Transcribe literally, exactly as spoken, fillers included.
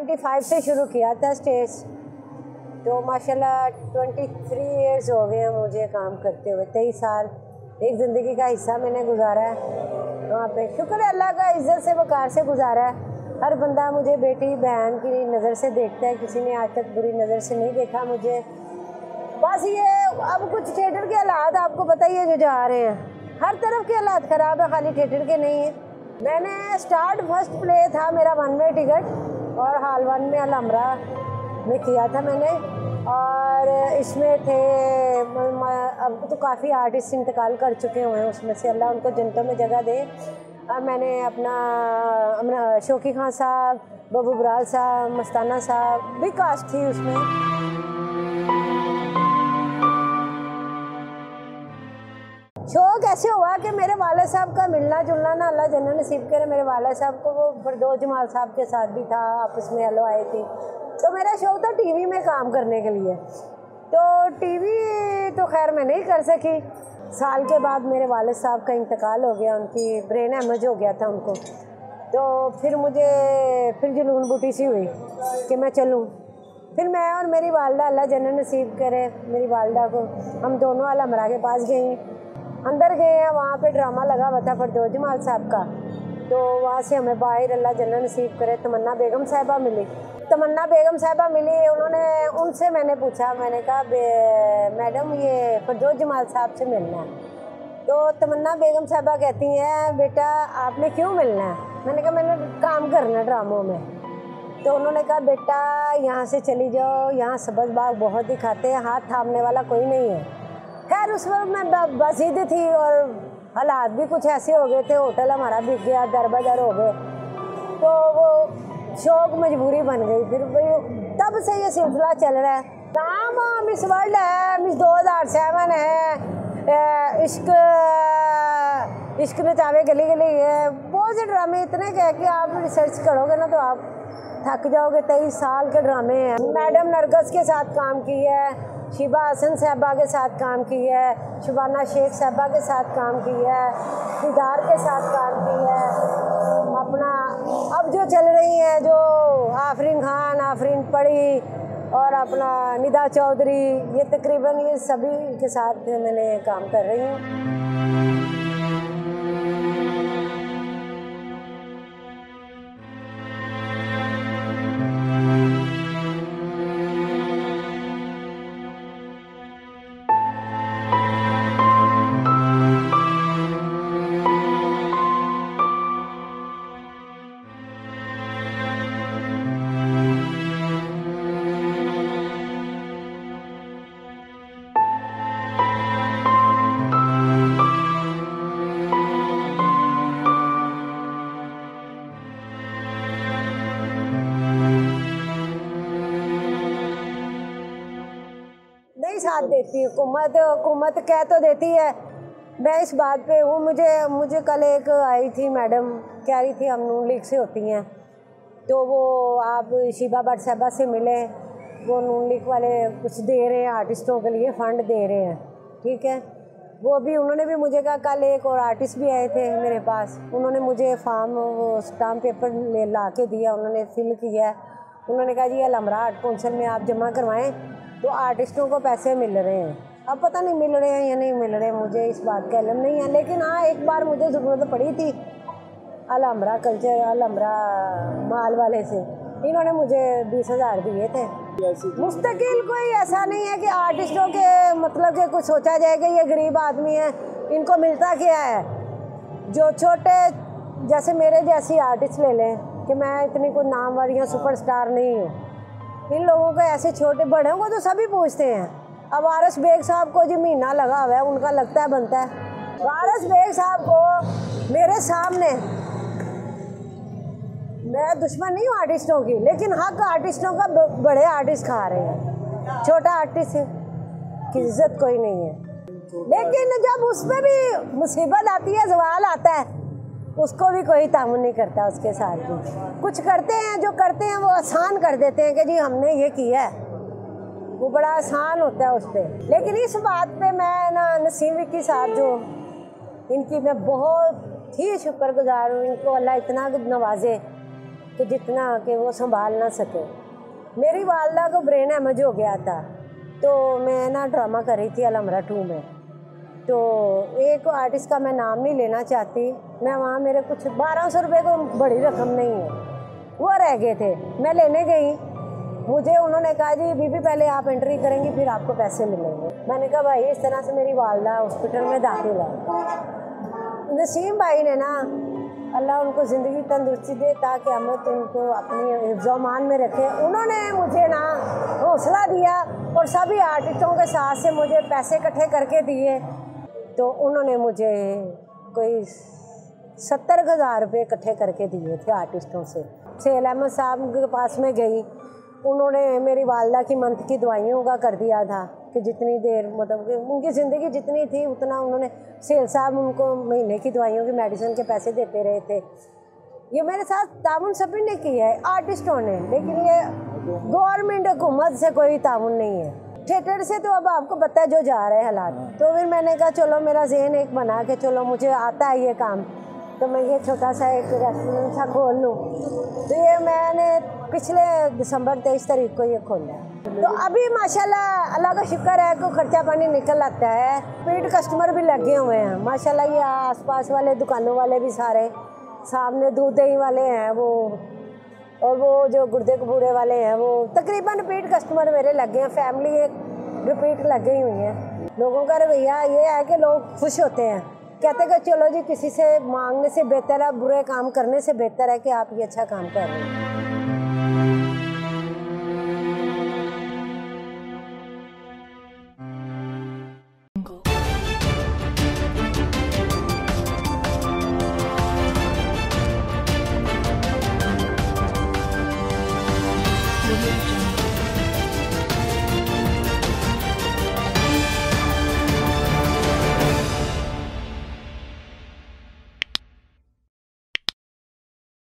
पच्चीस से शुरू किया था स्टेज, तो माशाल्लाह तेईस इयर्स हो गए हैं मुझे काम करते हुए। तेईस साल एक ज़िंदगी का हिस्सा मैंने गुजारा है वहाँ पे। शुक्र है अल्लाह का, इज्जत से वक़ार से गुजारा है। हर बंदा मुझे बेटी बहन की नज़र से देखता है, किसी ने आज तक बुरी नज़र से नहीं देखा मुझे। बस ये अब कुछ थिएटर के हालात आपको पता ही है जो जा रहे हैं, हर तरफ के हालात ख़राब है, खाली थिएटर के नहीं है। मैंने स्टार्ट फर्स्ट प्ले था मेरा वन वे टिकट, और हाल वन में अलमरा में किया था मैंने, और इसमें थे अब तो काफ़ी आर्टिस्ट इंतकाल कर चुके हुए हैं उसमें से, अल्लाह उनको जन्नतों में जगह दे। अब मैंने अपना शौकी खान साहब, बबू बराल साहब, मस्ताना साहब भी कास्ट थी उसमें। शौक ऐसे हुआ कि मेरे वाले साहब का मिलना जुलना ना अल्लाह जन्नत नसीब करे। मेरे वाले साहब को वो फिरदौस जमाल साहब के साथ भी था, आपस में हेलो आए थे, तो मेरा शौक था टीवी में काम करने के लिए। तो टीवी तो खैर मैं नहीं कर सकी। साल के बाद मेरे वाले साहब का इंतकाल हो गया, उनकी ब्रेन हेमरेज हो गया था उनको। तो फिर मुझे फिर जुनून बूटी सी हुई कि मैं चलूँ। फिर मैं और मेरी वालदा, अल्लाह जन्नत नसीब करे मेरी वालदा को, हम दोनों अलमरा के पास गई, अंदर गए हैं। वहाँ पे ड्रामा लगा हुआ था फिरदौस जमाल साहब का, तो वहाँ से हमें बाहर अल्लाह जन्नत नसीब करे तमन्ना बेगम साहिबा मिली। तमन्ना बेगम साहिबा मिली, उन्होंने उनसे मैंने पूछा, मैंने कहा मैडम ये फिरदौस जमाल साहब से मिलना है। तो तमन्ना बेगम साहिबा कहती हैं बेटा आपने क्यों मिलना है? मैंने कहा मैंने काम करना है ड्रामों में। तो उन्होंने कहा बेटा यहाँ से चली जाओ, यहाँ सबज बाग बहुत दिखाते हैं, हाथ थामने वाला कोई नहीं है। खैर उस वक्त मैं बसीदी थी और हालात भी कुछ ऐसे हो गए थे, होटल हमारा बिक गया, दर बदर हो गए, तो वो शौक मजबूरी बन गई। फिर तब से ये सिलसिला चल रहा है। नाम मिस वर्ल्ड है, मिस दो हज़ार सेवन है, इश्क इश्क नचावे गली गली है, बहुत से ड्रामे इतने कह कि आप रिसर्च करोगे ना तो आप थक जाओगे। तेईस साल के ड्रामे हैं। मैडम नरगस के साथ काम की है, शिबा हसन साहबा के साथ काम की है, शबाना शेख साहबा के साथ काम की है, दीदार के साथ काम की है। अपना अब जो चल रही हैं जो आफरीन खान, आफरीन पड़ी और अपना निदा चौधरी, ये तकरीबन ये सभी के साथ मैंने काम कर रही हूँ। साथ देती है हुकूमत, हुकूमत कह तो देती है। मैं इस बात पे हूँ, मुझे मुझे कल एक आई थी मैडम, कह रही थी हम नून लीग से होती हैं, तो वो आप शिबा भट्ट साहबा से मिले, वो नून लीग वाले कुछ दे रहे हैं आर्टिस्टों के लिए, फ़ंड दे रहे हैं, ठीक है। वो भी उन्होंने भी मुझे कहा, कल एक और आर्टिस्ट भी आए थे मेरे पास, उन्होंने मुझे फार्म वो स्टाम्प पेपर ले ला के दिया, उन्होंने फिल किया, उन्होंने कहा जी अलमरा आर्ट कौंसिल में आप जमा करवाएं तो आर्टिस्टों को पैसे मिल रहे हैं। अब पता नहीं मिल रहे हैं या नहीं मिल रहे, मुझे इस बात का इल्म नहीं है, लेकिन हाँ एक बार मुझे ज़रूरत पड़ी थी अलमरा कल्चर अलमरा माल वाले से, इन्होंने मुझे बीस हज़ार दिए थे। मुस्तकिल कोई ऐसा नहीं है कि आर्टिस्टों के मतलब कि कुछ सोचा जाए कि ये गरीब आदमी है, इनको मिलता क्या है। जो छोटे जैसे मेरे जैसी आर्टिस्ट ले लें कि मैं इतनी कोई नामवर या सुपरस्टार नहीं हूँ, इन लोगों को ऐसे छोटे बड़े को तो सभी पूछते हैं। अब वारिस बेग साहब को जो महीना लगा हुआ है उनका लगता है बनता है। वारिस बेग साहब को मेरे सामने, मैं दुश्मन नहीं हूँ आर्टिस्टों की, लेकिन हक आर्टिस्टों का बड़े आर्टिस्ट खा रहे हैं, छोटा आर्टिस्ट की इज्जत कोई नहीं है। लेकिन जब उसमें भी मुसीबत आती है, सवाल आता है, उसको भी कोई तामुन नहीं करता, उसके साथ भी कुछ करते हैं, जो करते हैं वो आसान कर देते हैं कि जी हमने ये किया है, वो बड़ा आसान होता है उस पर। लेकिन इस बात पे मैं ना नसीम विक्की साहब जो इनकी मैं बहुत ही शुक्रगुजार हूँ, इनको अल्लाह इतना नवाजे कि जितना कि वो संभाल ना सके। मेरी वालदा को ब्रेन हेमरेज हो गया था, तो मैं ना ड्रामा कर रही थी अलमरा टू में। तो एक आर्टिस्ट का मैं नाम नहीं लेना चाहती, मैं वहाँ मेरे कुछ बारह सौ रुपये को बड़ी रकम नहीं है, वो रह गए थे। मैं लेने गई, मुझे उन्होंने कहा जी बीबी पहले आप एंट्री करेंगी फिर आपको पैसे मिलेंगे। मैंने कहा भाई इस तरह से मेरी वालदा हॉस्पिटल में दाखिल है। नसीम भाई ने ना, अल्लाह उनको ज़िंदगी तंदुरुस्ती दे ताकि अमत उनको अपनी हिफ्ज़-ओ-मान में रखे, उन्होंने मुझे ना हौसला दिया और सभी आर्टिस्टों के साथ से मुझे पैसे इकट्ठे करके दिए। तो उन्होंने मुझे कोई सत्तर हज़ार रुपये इकट्ठे करके दिए थे आर्टिस्टों से। सेल अहमद साहब के पास में गई, उन्होंने मेरी वालदा की मंथ की दवाइयों का कर दिया था कि जितनी देर मतलब कि उनकी ज़िंदगी जितनी थी उतना उन्होंने, सेल साहब उनको महीने की दवाइयों की मेडिसिन के पैसे देते रहे थे। ये मेरे साथ ताउन सभी ने किया है आर्टिस्टों ने, लेकिन ये गवर्नमेंट हुकूमत से कोई ताउन नहीं है। थिएटर से तो अब आपको पता है जो जा रहे हैं हालात। तो फिर मैंने कहा चलो मेरा ज़हन एक बना के चलो मुझे आता है ये काम, तो मैं ये छोटा सा एक रेस्टोरेंट सा खोल लूँ। तो ये मैंने पिछले दिसंबर तेईस तारीख को ये खोला। तो अभी माशाल्लाह अल्लाह का शुक्र है कि खर्चा पानी निकल आता है। पेड कस्टमर भी लगे हुए हैं माशाल्लाह। ये आसपास वाले दुकानों वाले भी सारे, सामने दूध दही वाले हैं वो, और वो जो गुर्दे कबूड़े वाले हैं वो, तकरीबन रिपीट कस्टमर मेरे लगे हैं। फैमिली एक रिपीट लगी हुई है। लोगों का रवैया ये है कि लोग खुश होते हैं, कहते हैं कि चलो जी किसी से मांगने से बेहतर है, बुरे काम करने से बेहतर है कि आप ये अच्छा काम कर रहे हैं।